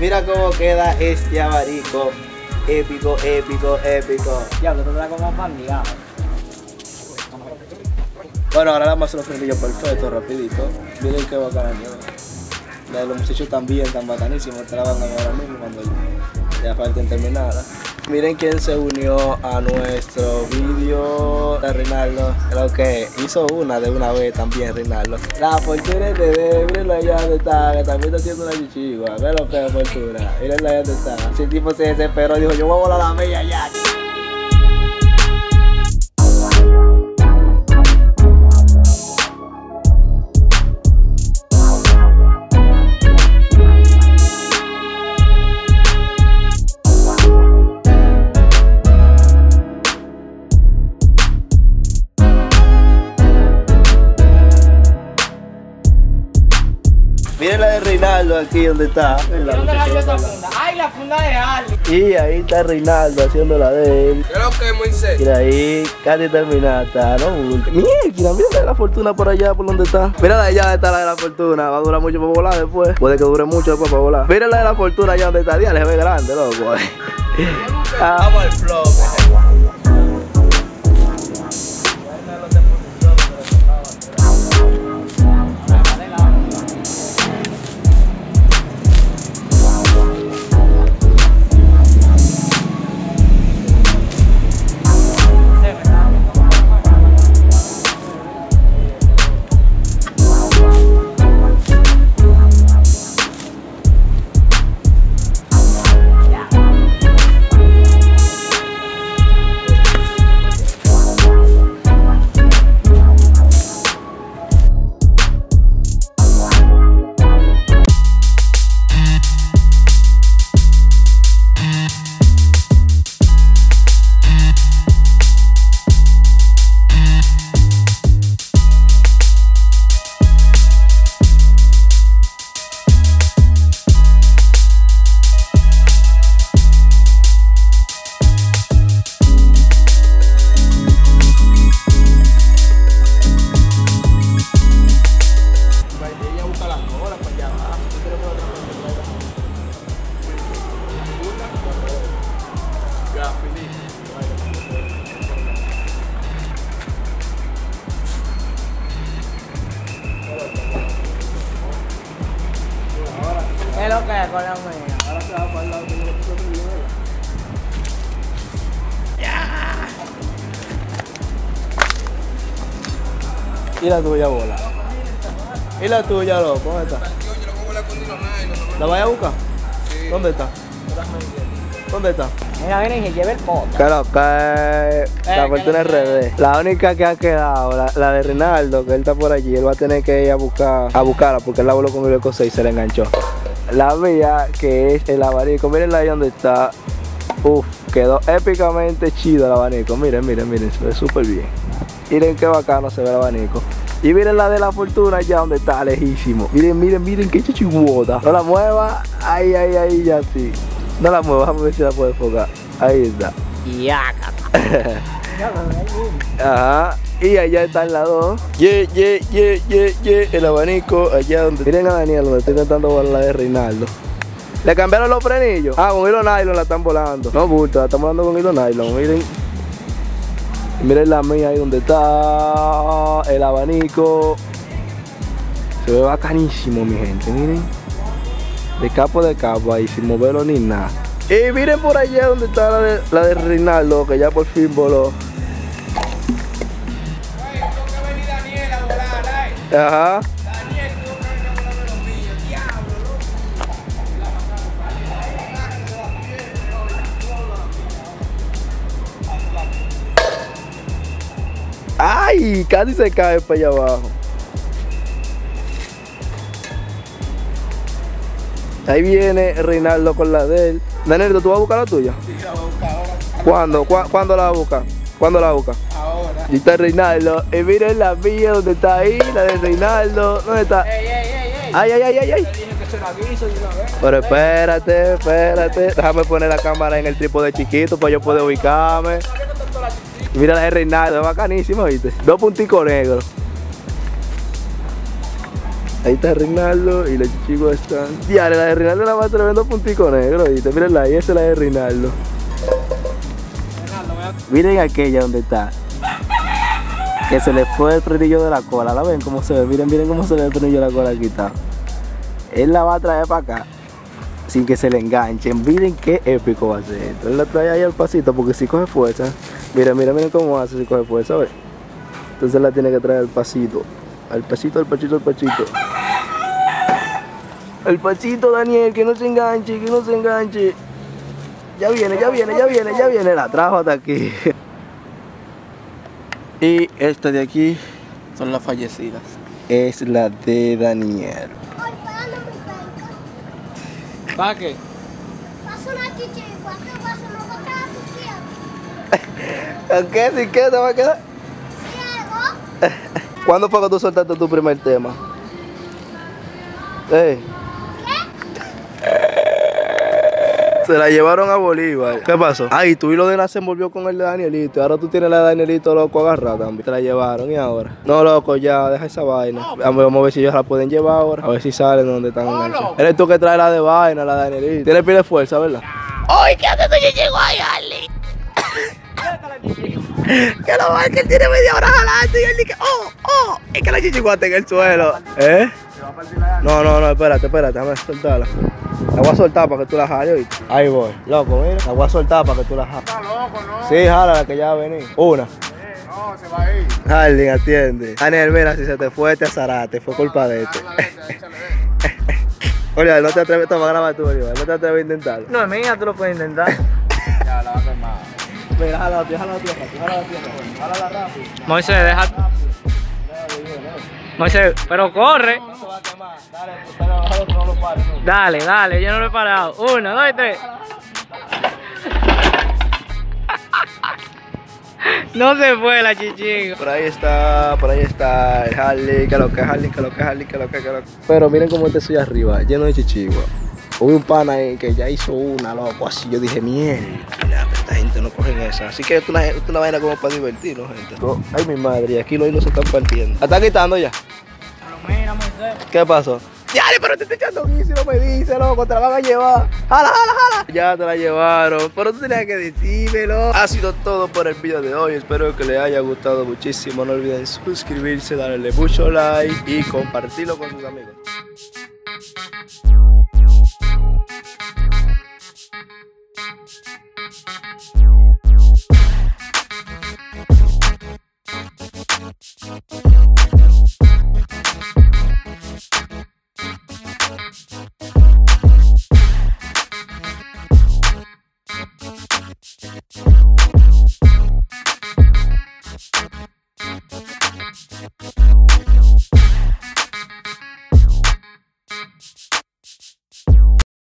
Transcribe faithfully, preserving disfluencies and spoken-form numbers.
Mira cómo queda este abanico. Épico, épico, épico. Diablo, tú te das como bandigado. Bueno, ahora le vamos a hacer los frenillos perfectos, rapidito. Miren qué bacana. Los muchachos también están bacanísimos. Te la van a ver ahora mismo cuando ya falten terminar. Miren quién se unió a nuestro vídeo de Reinaldo. Creo que hizo una de una vez también, Reinaldo. La fortuna es de mírenlo allá donde está, que también está haciendo una chichigua. Ve lo que es fortuna. Mírenlo allá donde está. Ese tipo se desesperó, dijo, yo voy a volar la milla ya. Miren la de Reinaldo aquí donde está. ¿Dónde la esa funda? ¡Ay, la funda de Harley! Y ahí está Reinaldo haciendo la de él. ¿Qué es lo que es, Moisés? Mira ahí, casi terminada, no bulto. Mira, mira la de la fortuna por allá, por donde está. Mira la de allá, está la de la fortuna. Va a durar mucho para volar después. Puede que dure mucho después para volar. Mira la de la fortuna allá donde está. Día, le ve grande, loco. Ah. Vamos al flow. ¿Qué es lo que es con la mía? Ahora se va para el lado que yo le puse primero. ¡Ya! Y la tuya, bola. Y la tuya, loco, ¿dónde está? ¿La vaya a buscar? Sí. ¿Dónde está? ¿Dónde está? Mira, miren, que lleve el pot. Claro, que la fortuna es revés. La única que ha quedado, la, la de Reinaldo, que él está por allí, él va a tener que ir a buscar a buscarla porque él la voló con el eco seis y se le enganchó. La mía, que es el abanico, miren ahí donde está. Uf, quedó épicamente chido el abanico. Miren, miren, miren, se ve súper bien. Miren qué bacano se ve el abanico. Y miren la de la fortuna allá donde está, lejísimo. Miren, miren, miren qué chichiguota. No la mueva, ahí, ahí, ahí, ya sí. No la muevas, vamos a ver si la puedo enfocar. Ahí está. Yácata. Ajá. Y allá están las dos. Ye, ye, ye, ye, ye. El abanico allá donde. Miren a Daniel, donde estoy intentando volar la de Reinaldo. ¿Le cambiaron los frenillos? Ah, con hilo nylon la están volando. No, bulto, la están volando con hilo nylon. Miren. Y miren la mía ahí donde está el abanico. Se ve bacanísimo, mi gente. Miren. De capo de capo ahí, sin moverlo ni nada. Y miren por allá donde está la de, la de Reinaldo, que ya por fin voló. Ajá. Ay, casi se cae para allá abajo. Ahí viene Reinaldo con la de él. Daniel, ¿tú vas a buscar la tuya? Sí, la voy a buscar ahora. ¿Cuándo? ¿Cu ¿Cuándo la vas a buscar? ¿Cuándo la vas a buscar? Ahora. Y está Reinaldo. Y miren la mía donde está ahí, la de Reinaldo. ¿Dónde está? Ey, ey, ey, ey. Ay, ay, ay, ay, ay. Te dije que se la aviso de una vez. Pero espérate, espérate. Déjame poner la cámara en el trípode chiquito para yo poder ubicarme. Mira la de Reinaldo, es bacanísima, ¿viste? Dos punticos negros. Ahí está Reinaldo y los chicos están. Diale, la de Reinaldo la más tremendo puntico negro, ¿viste? Mírenla ahí, esa es la de Reinaldo. Miren aquella donde está. Que se le fue el frenillo de la cola, ¿la ven cómo se ve? Miren, miren cómo se ve el frenillo de la cola quitado. Él la va a traer para acá sin que se le enganchen. Miren qué épico va a ser esto. Él la trae ahí al pasito porque si coge fuerza. Miren, miren, miren cómo hace si coge fuerza, ¿ves? Entonces la tiene que traer al pasito. Al pasito, al pachito, al pachito. Al pachito, Daniel, que no se enganche, que no se enganche. Ya viene, ya viene, ya viene, ya viene. La trajo hasta aquí. Y esta de aquí Son las fallecidas. es la de Daniel. ¿Para qué? ¿Con qué? ¿Sin qué te va a quedar? ¿Cuándo fue que tú soltaste tu primer tema? Ey. Se la llevaron a Bolívar. ¿Qué pasó? Ay, tú y lo de la se envolvió con el de Danielito. Y ahora tú tienes la de Danielito loco agarrada también. Te la llevaron y ahora. No, loco, ya, deja esa vaina. Vamos a ver si ellos la pueden llevar ahora. A ver si salen donde están en eso. Eres tú que traes la de vaina, la de Danielito. Tienes pila de fuerza, ¿verdad? ¡Ay, qué haces tú, llegó ahí, Harley! Que lo mal que él tiene media hora jalando y él dice, oh, oh, es que la chichiguata en el suelo. ¿Eh? No, no, no, espérate, espérate, déjame soltarla. La voy a soltar para que tú la jales, ¿oíste? Ahí voy. Loco, mira. La voy a soltar para que tú la jales. Está loco, ¿no? Sí, jala la que ya va a venir. Una. Eh, no, se va a ir. Harley, atiende. Daniel, mira, si se te fue este azarate, fue culpa de este. Échale, échale, échale. Oliver, no te atreves, toma, graba tú, Oliver. No te atreves a intentarlo. No, mía, tú lo puedes intentar. Ya, la va a quemar. Mira, jala la tierra, jala la tierra, jala la tierra, jala la rápido. Moisés, deja. Moisés, pero corre. No se va a quemar. Dale, pero bájalo que no lo pares. ¿No? Dale, dale, yo no lo he parado. Uno, dos y tres. No se fue la chichiga. Por ahí está, por ahí está el Harley, que lo que Harley, que lo que Harley, que lo que, que lo que. Pero miren cómo este soy arriba, lleno de chichigua. Hubo un pana ahí que ya hizo una, loco, así. Yo dije, mierda, esta gente no cogen esa. Así que esto es una, una vaina como para divertirnos, gente. Ay, mi madre, y aquí los hilos se están partiendo. ¿La están quitando ya? Pero mira, Moisés. ¿Qué pasó? Ya, pero te estoy echando guiso y no me dice, loco, te la van a llevar. Jala, jala, jala. Ya te la llevaron, pero tú tenías que decírmelo. Ha sido todo por el video de hoy. Espero que les haya gustado muchísimo. No olviden suscribirse, darle mucho like y compartirlo con sus amigos.